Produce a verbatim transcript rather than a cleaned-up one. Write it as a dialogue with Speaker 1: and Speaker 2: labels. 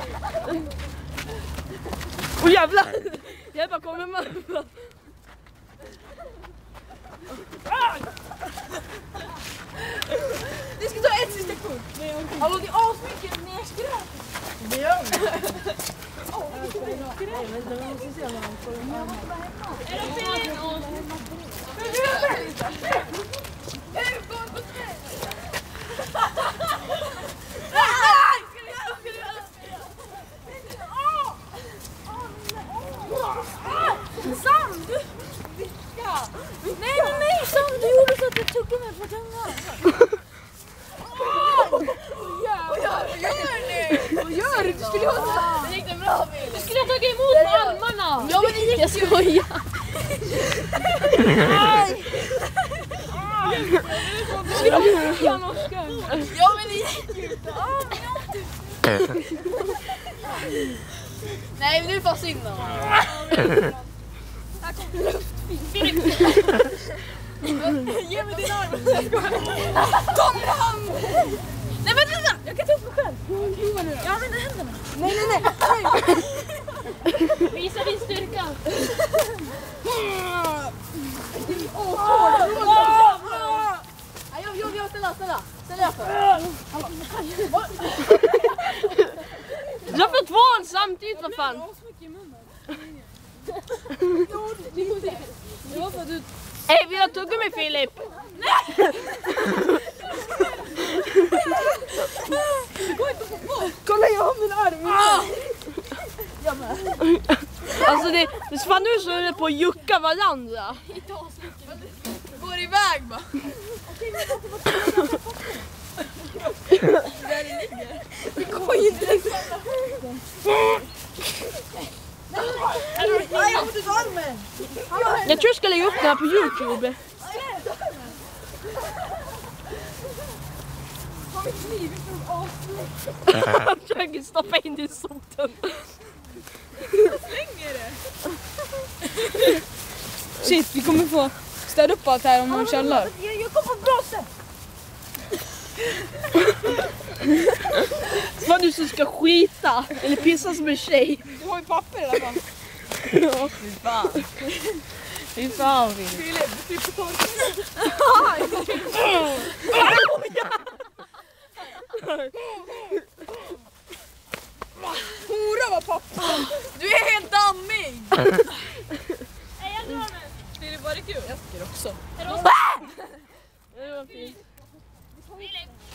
Speaker 1: Åh jävlar! Hjälpa, kommer man.
Speaker 2: Vi ska ta ett sista kort. Hallå, det är asmycket nerskräp.
Speaker 1: Det gör vi.
Speaker 2: Åh, det är skräp.
Speaker 1: Men vi måste se om han får en annan.
Speaker 2: Är det fel? Sam, du vicka! Nej, nej, nej! Sam, du gjorde så att jag tog mig på tungan. Vad gör ni? Vad gör du? Du skulle ha det gick det bra, Bill. Du skulle ha tagit emot med armarna. Ja, men det gick. Jag skojar. Nej! Du skulle ha vicka, norskan. Ja, men det gick ju inte. Nej, men nu får synd om. Här kommer luftfilm. Ge mig din arm. Kom fram! Nej, men vänta! Jag kan ta upp mig själv. Jag använder händerna. Nej, nej, nej. Visa din styrka. Åh, jag, jag, jag, ställa, ställa. Ställa jag för.
Speaker 1: Du har fått tvåan samtidigt, vad fan? Hej, vi har tuggat med Filip.
Speaker 2: Kolla, jag har min arm.
Speaker 1: Jag med. Alltså det, det är fan nu så är det på att jucka varandra.
Speaker 2: Går iväg bara. Där det ligger. Det går ju inte. Nej, jag måste ta armen.
Speaker 1: Jag tror jag ska lägga upp det här på YouTube.
Speaker 2: Har vi kniv från
Speaker 1: Jag försöker stoppa in din soptunna.
Speaker 2: Jag slänger det.
Speaker 3: Shit, vi kommer få städa upp allt här om någon källar.
Speaker 2: Jag, jag kommer på bra sätt.
Speaker 1: Vad du som ska skita eller pissa som en tjej.
Speaker 3: Du har ju papper i alla fall.
Speaker 1: Ja, fy fan. Fy fan, Filip.
Speaker 2: Filip, du får ta
Speaker 3: Hora var pappa.
Speaker 2: Du är helt dammig.
Speaker 3: Nej, jag drar nu. Filip, var det kul?
Speaker 2: Jag tycker också.
Speaker 1: Det var fint.
Speaker 3: Filip.